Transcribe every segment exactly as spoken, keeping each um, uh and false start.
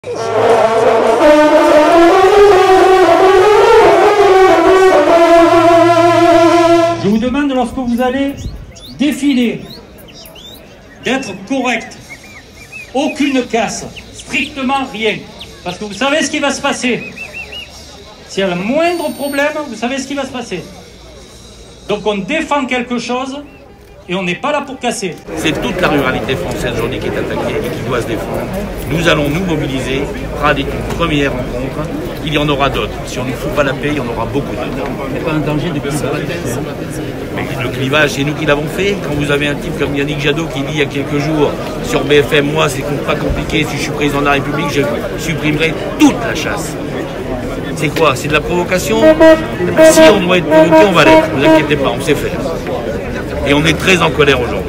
Je vous demande, lorsque vous allez défiler, d'être correct. Aucune casse, strictement rien. Parce que vous savez ce qui va se passer. S'il y a le moindre problème, vous savez ce qui va se passer. Donc on défend quelque chose et on n'est pas là pour casser. C'est toute la ruralité française aujourd'hui qui est attaquée et qui doit se défendre. Nous allons nous mobiliser, prendre une première rencontre. Il y en aura d'autres. Si on ne fout pas la paix, il y en aura beaucoup d'autres. Il n'y a pas un danger de clivage. Mais le clivage, c'est nous qui l'avons fait. Quand vous avez un type comme Yannick Jadot qui dit il y a quelques jours sur B F M, moi c'est pas compliqué, si je suis président de la République, je supprimerai toute la chasse. C'est quoi? C'est de la provocation? Si on doit être provoqué, on va l'être. Ne vous inquiétez pas, on sait faire. Et on est très en colère aujourd'hui.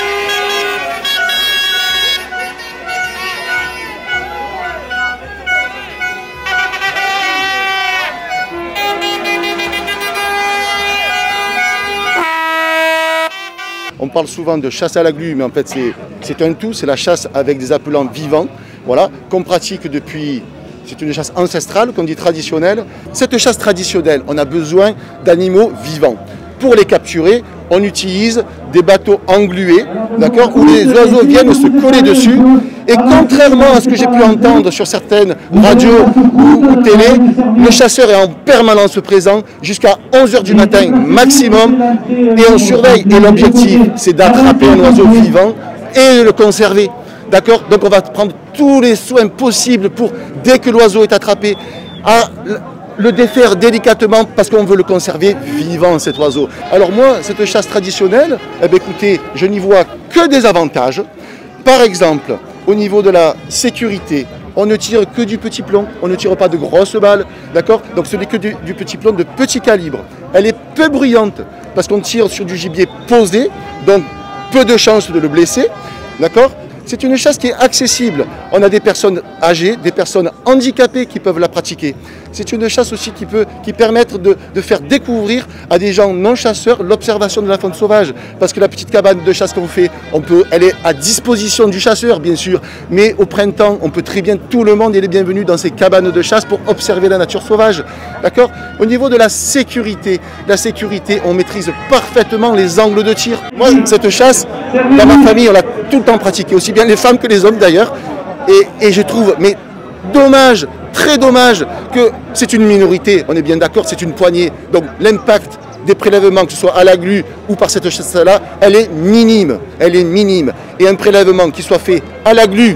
On parle souvent de chasse à la glu, mais en fait c'est un tout, c'est la chasse avec des appelants vivants, voilà, qu'on pratique depuis, c'est une chasse ancestrale, qu'on dit traditionnelle. Cette chasse traditionnelle, on a besoin d'animaux vivants. Pour les capturer, on utilise des bateaux englués, d'accord, où les oiseaux viennent se coller dessus. Et contrairement à ce que j'ai pu entendre sur certaines radios ou, ou télé, le chasseur est en permanence présent jusqu'à onze heures du matin maximum. Et on surveille. Et l'objectif, c'est d'attraper un oiseau vivant et de le conserver. D'accord? Donc on va prendre tous les soins possibles pour, dès que l'oiseau est attrapé, à le défaire délicatement parce qu'on veut le conserver vivant, cet oiseau. Alors moi, cette chasse traditionnelle, eh bien, écoutez, je n'y vois que des avantages. Par exemple, au niveau de la sécurité, on ne tire que du petit plomb, on ne tire pas de grosses balles, d'accord? Donc ce n'est que du, du petit plomb de petit calibre. Elle est peu bruyante parce qu'on tire sur du gibier posé, donc peu de chances de le blesser, d'accord? C'est une chasse qui est accessible. On a des personnes âgées, des personnes handicapées qui peuvent la pratiquer. C'est une chasse aussi qui peut qui permettre de, de faire découvrir à des gens non chasseurs l'observation de la faune sauvage. Parce que la petite cabane de chasse qu'on fait, on peut, elle est à disposition du chasseur, bien sûr. Mais au printemps, on peut très bien, tout le monde est les bienvenus dans ces cabanes de chasse pour observer la nature sauvage. D'accord? Au niveau de la sécurité, la sécurité, on maîtrise parfaitement les angles de tir. Moi, cette chasse, dans ma famille, on l'a tout le temps pratiquée, aussi bien les femmes que les hommes d'ailleurs. Et, et je trouve, mais dommage, très dommage que c'est une minorité, on est bien d'accord, c'est une poignée. Donc l'impact des prélèvements, que ce soit à la glu ou par cette chasse-là, elle est minime, elle est minime. Et un prélèvement qui soit fait à la glu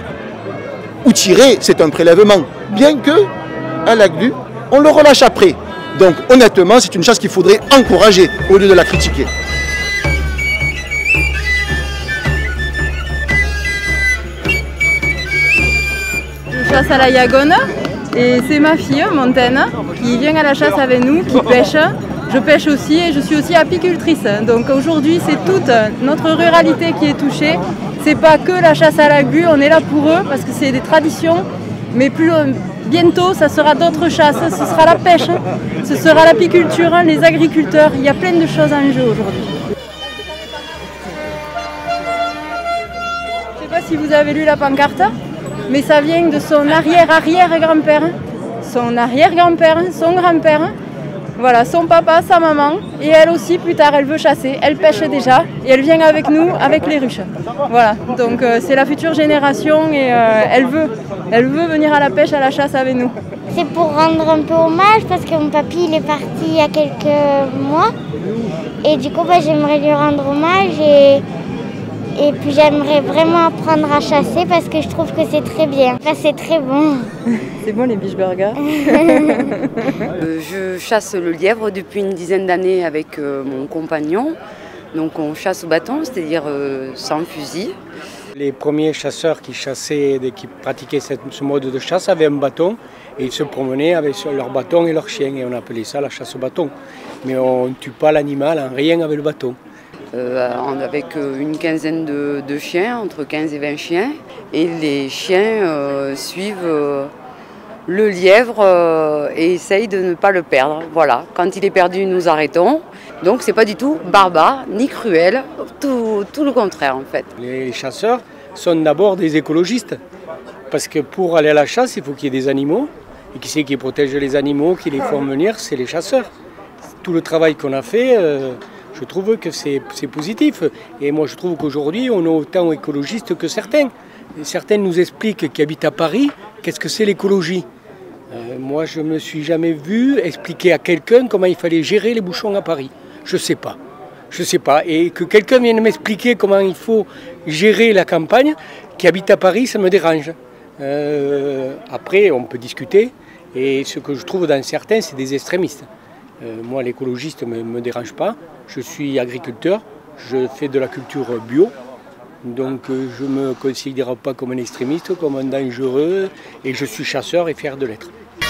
ou tiré, c'est un prélèvement. Bien que, à la glu, on le relâche après. Donc honnêtement, c'est une chasse qu'il faudrait encourager au lieu de la critiquer. Je chasse à la Yagone et c'est ma fille, Montaigne, qui vient à la chasse avec nous, qui pêche. Je pêche aussi et je suis aussi apicultrice. Donc aujourd'hui, c'est toute notre ruralité qui est touchée. C'est pas que la chasse à la glu, on est là pour eux parce que c'est des traditions. Mais plus bientôt, ça sera d'autres chasses. Ce sera la pêche, ce sera l'apiculture, les agriculteurs. Il y a plein de choses en jeu aujourd'hui. Je ne sais pas si vous avez lu la pancarte, mais ça vient de son arrière-arrière-grand-père, son arrière-grand-père, son grand-père. Voilà, son papa, sa maman, et elle aussi, plus tard, elle veut chasser, elle pêche déjà, et elle vient avec nous, avec les ruches. Voilà, donc euh, c'est la future génération, et euh, elle veut, elle veut venir à la pêche, à la chasse avec nous. C'est pour rendre un peu hommage, parce que mon papy, il est parti il y a quelques mois, et du coup, bah, j'aimerais lui rendre hommage, et, et puis j'aimerais vraiment apprendre à chasser, parce que je trouve que c'est très bien. Enfin, c'est très bon. C'est bon les biche burgers. euh, je chasse le lièvre depuis une dizaine d'années avec euh, mon compagnon. Donc on chasse au bâton, c'est-à-dire euh, sans fusil. Les premiers chasseurs qui chassaient, qui pratiquaient cette, ce mode de chasse avaient un bâton et ils se promenaient avec leur bâton et leur chien et on appelait ça la chasse au bâton. Mais on ne tue pas l'animal en rien avec le bâton. Euh, avec une quinzaine de, de chiens, entre quinze et vingt chiens. Et les chiens euh, suivent euh, le lièvre euh, et essayent de ne pas le perdre. Voilà. Quand il est perdu, nous arrêtons. Donc c'est pas du tout barbare ni cruel, tout, tout le contraire en fait. Les chasseurs sont d'abord des écologistes. Parce que pour aller à la chasse, il faut qu'il y ait des animaux. Et qui c'est qui protège les animaux, qui les font venir, c'est les chasseurs. Tout le travail qu'on a fait, euh, je trouve que c'est positif. Et moi, je trouve qu'aujourd'hui, on est autant écologistes que certains. Et certains nous expliquent qui habitent à Paris, qu'est-ce que c'est l'écologie. Euh, moi, je ne me suis jamais vu expliquer à quelqu'un comment il fallait gérer les bouchons à Paris. Je ne sais pas. Je ne sais pas. Et que quelqu'un vienne m'expliquer comment il faut gérer la campagne, qui habite à Paris, ça me dérange. Euh, après, on peut discuter. Et ce que je trouve dans certains, c'est des extrémistes. Euh, moi, l'écologiste ne me, me dérange pas. Je suis agriculteur, je fais de la culture bio. Donc euh, je ne me considère pas comme un extrémiste, comme un dangereux. Et je suis chasseur et fier de l'être.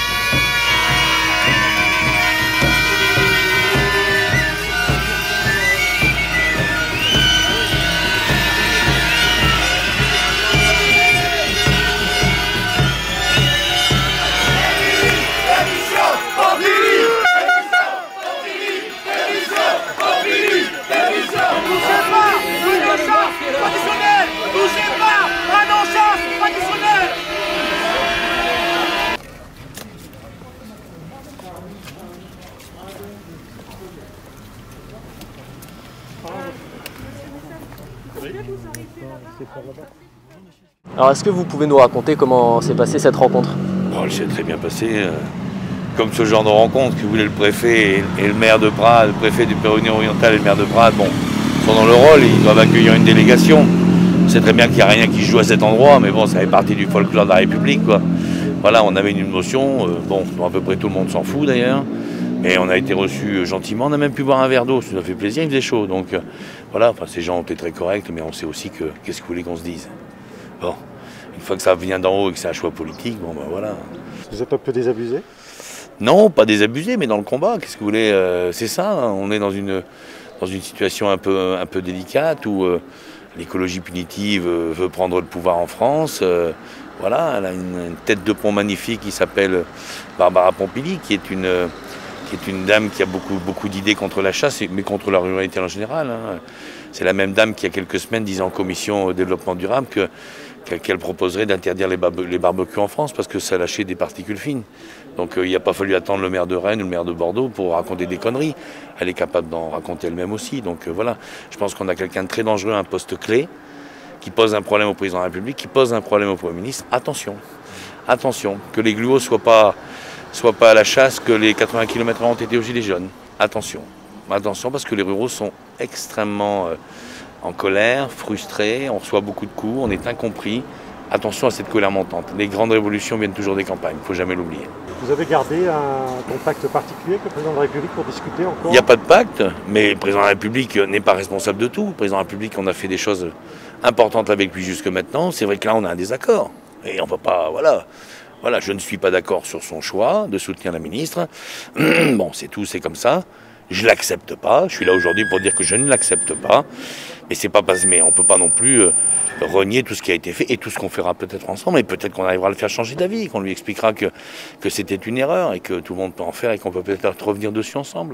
Alors est-ce que vous pouvez nous raconter comment s'est passée cette rencontre? Oh, elle s'est très bien passée. Comme ce genre de rencontre que voulait le préfet et le maire de Prades, le préfet du Pyrénées-Orientales et le maire de Prades, bon, sont dans le rôle, ils doivent accueillir une délégation. C'est très bien qu'il n'y a rien qui se joue à cet endroit, mais bon, ça fait partie du folklore de la République, quoi. Voilà, on avait une émotion, euh, bon, dont à peu près tout le monde s'en fout d'ailleurs, mais on a été reçus gentiment, on a même pu boire un verre d'eau, ça nous a fait plaisir, il faisait chaud, donc euh, voilà, enfin, ces gens ont été très corrects, mais on sait aussi que, qu'est-ce que vous voulez qu'on se dise? Bon, une fois que ça vient d'en haut et que c'est un choix politique, bon ben voilà. Vous êtes un peu désabusé? Non, pas désabusé, mais dans le combat, qu'est-ce que vous voulez, euh, c'est ça, hein, on est dans une, dans une situation un peu, un peu délicate où euh, l'écologie punitive euh, veut prendre le pouvoir en France. Euh, voilà, elle a une, une tête de pont magnifique qui s'appelle Barbara Pompili, qui est une, euh, qui est une dame qui a beaucoup, beaucoup d'idées contre la chasse, mais contre la ruralité en général. Hein. C'est la même dame qui, il y a quelques semaines, disait en commission au développement durable que qu'elle proposerait d'interdire les, barbe les barbecues en France parce que ça lâchait des particules fines. Donc euh, il n'a pas fallu attendre le maire de Rennes ou le maire de Bordeaux pour raconter des conneries. Elle est capable d'en raconter elle-même aussi. Donc euh, voilà, je pense qu'on a quelqu'un de très dangereux à un poste clé, qui pose un problème au président de la République, qui pose un problème au Premier ministre. Attention, attention, que les gluos ne soient pas, soient pas à la chasse, que les quatre-vingts kilomètres ont été aux Gilets jaunes. Attention, attention parce que les ruraux sont extrêmement... Euh, en colère, frustré, on reçoit beaucoup de coups, on est incompris. Attention à cette colère montante. Les grandes révolutions viennent toujours des campagnes, il ne faut jamais l'oublier. Vous avez gardé un contact particulier avec le président de la République pour discuter encore? Il n'y a pas de pacte, mais le président de la République n'est pas responsable de tout. Le président de la République, on a fait des choses importantes avec lui jusque maintenant. C'est vrai que là, on a un désaccord. Et on ne va pas, voilà. Voilà, je ne suis pas d'accord sur son choix de soutenir la ministre. Bon, c'est tout, c'est comme ça. Je ne l'accepte pas. Je suis là aujourd'hui pour dire que je ne l'accepte pas. Mais c'est pas parce, mais on ne peut pas non plus euh, renier tout ce qui a été fait et tout ce qu'on fera peut-être ensemble. Et peut-être qu'on arrivera à le faire changer d'avis, qu'on lui expliquera que, que c'était une erreur et que tout le monde peut en faire et qu'on peut peut-être revenir dessus ensemble.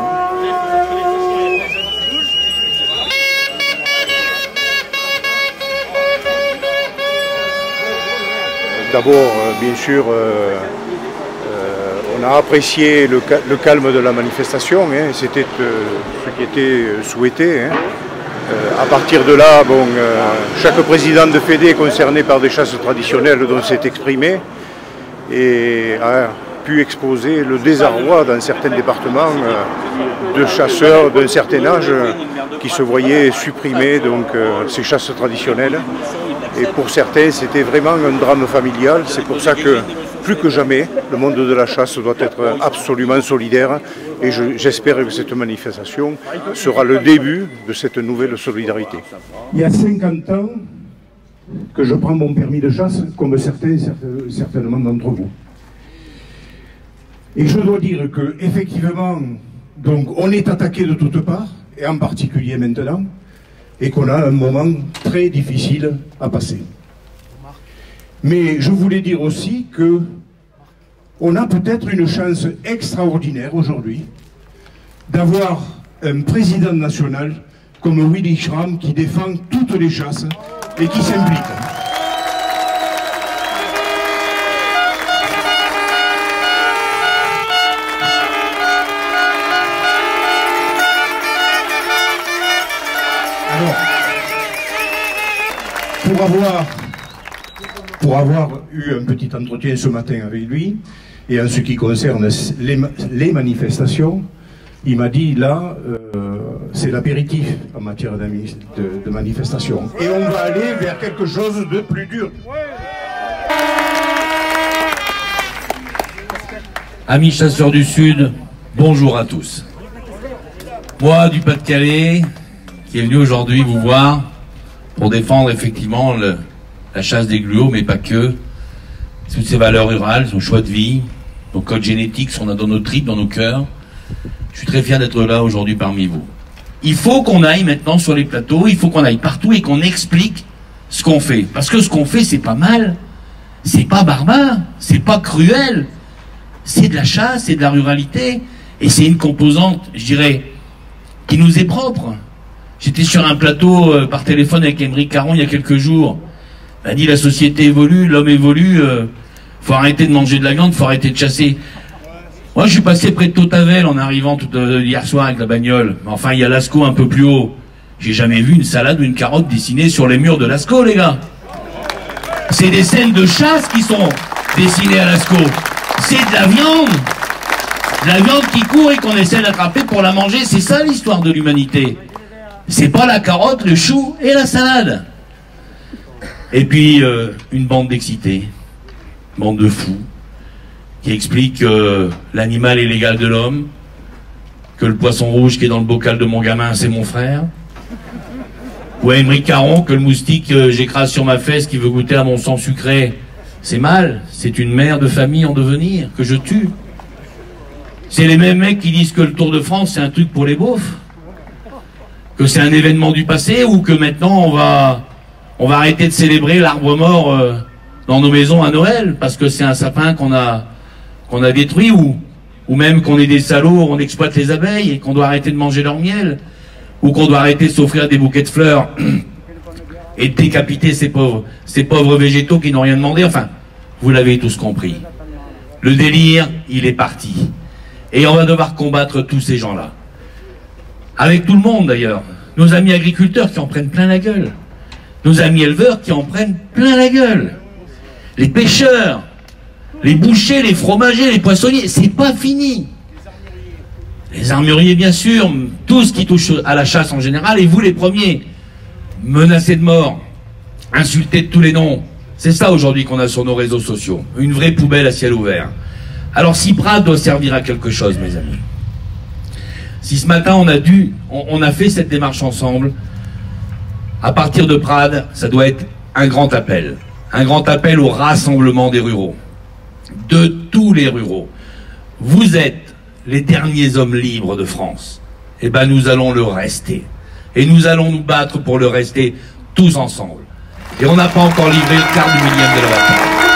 D'abord, euh, bien sûr, euh, euh, on a apprécié le, le calme de la manifestation, hein, c'était euh, ce qui était souhaité. Hein. Euh, à partir de là, bon, euh, chaque président de Fédé est concerné par des chasses traditionnelles dont s'est exprimé et a pu exposer le désarroi dans certains départements euh, de chasseurs d'un certain âge euh, qui se voyaient supprimer donc, euh, ces chasses traditionnelles. Et pour certains, c'était vraiment un drame familial. C'est pour ça que, plus que jamais, le monde de la chasse doit être absolument solidaire. Et j'espère que cette manifestation sera le début de cette nouvelle solidarité. Il y a cinquante ans que je prends mon permis de chasse, comme certains, certainement d'entre vous. Et je dois dire que, effectivement, donc, on est attaqué de toutes parts, et en particulier maintenant, et qu'on a un moment très difficile à passer. Mais je voulais dire aussi que on a peut-être une chance extraordinaire aujourd'hui d'avoir un président national comme Willy Schramm qui défend toutes les chasses et qui s'implique. avoir, pour avoir eu un petit entretien ce matin avec lui, et en ce qui concerne les, les manifestations, il m'a dit là, euh, c'est l'apéritif en matière de, de manifestation. Et on va aller vers quelque chose de plus dur. Amis chasseurs du Sud, bonjour à tous. Moi, du Pas-de-Calais, qui est venu aujourd'hui vous voir pour défendre effectivement le, la chasse des gluaux, mais pas que, toutes ces valeurs rurales, son choix de vie, nos codes génétiques, ce qu'on a dans nos tripes, dans nos cœurs. Je suis très fier d'être là aujourd'hui parmi vous. Il faut qu'on aille maintenant sur les plateaux, il faut qu'on aille partout et qu'on explique ce qu'on fait. Parce que ce qu'on fait, c'est pas mal, c'est pas barbare, c'est pas cruel. C'est de la chasse, c'est de la ruralité, et c'est une composante, je dirais, qui nous est propre. J'étais sur un plateau euh, par téléphone avec Émeric Caron il y a quelques jours. Il m'a dit la société évolue, l'homme évolue, euh, faut arrêter de manger de la viande, faut arrêter de chasser. Moi je suis passé près de Tautavel en arrivant tout, euh, hier soir avec la bagnole. Enfin il y a Lascaux un peu plus haut. J'ai jamais vu une salade ou une carotte dessinée sur les murs de Lascaux, les gars. C'est des scènes de chasse qui sont dessinées à Lascaux. C'est de la viande, de la viande qui court et qu'on essaie d'attraper pour la manger. C'est ça l'histoire de l'humanité. C'est pas la carotte, le chou et la salade. Et puis euh, une bande d'excités, une bande de fous, qui explique que l'animal est l'égal de l'homme, que le poisson rouge qui est dans le bocal de mon gamin c'est mon frère, ou à Émeric Caron que le moustique que j'écrase sur ma fesse qui veut goûter à mon sang sucré, c'est mal, c'est une mère de famille en devenir, que je tue. C'est les mêmes mecs qui disent que le Tour de France, c'est un truc pour les beaufs. Que c'est un événement du passé, ou que maintenant, on va, on va arrêter de célébrer l'arbre mort euh, dans nos maisons à Noël, parce que c'est un sapin qu'on a, qu'on a détruit, ou, ou même qu'on est des salauds, on exploite les abeilles, et qu'on doit arrêter de manger leur miel, ou qu'on doit arrêter de s'offrir des bouquets de fleurs. Et de décapiter ces pauvres, ces pauvres végétaux qui n'ont rien demandé. Enfin, vous l'avez tous compris. Le délire, il est parti. Et on va devoir combattre tous ces gens-là. Avec tout le monde d'ailleurs. Nos amis agriculteurs qui en prennent plein la gueule. Nos amis éleveurs qui en prennent plein la gueule. Les pêcheurs, les bouchers, les fromagers, les poissonniers, c'est pas fini. Les armuriers bien sûr, tout ce qui touche à la chasse en général, et vous les premiers. Menacés de mort, insultés de tous les noms. C'est ça aujourd'hui qu'on a sur nos réseaux sociaux. Une vraie poubelle à ciel ouvert. Alors si Prades doit servir à quelque chose, mes amis, si ce matin on a dû, on, on a fait cette démarche ensemble, à partir de Prades, ça doit être un grand appel. Un grand appel au rassemblement des ruraux. De tous les ruraux. Vous êtes les derniers hommes libres de France. Eh ben nous allons le rester. Et nous allons nous battre pour le rester tous ensemble. Et on n'a pas encore livré le quart du millième de la bataille.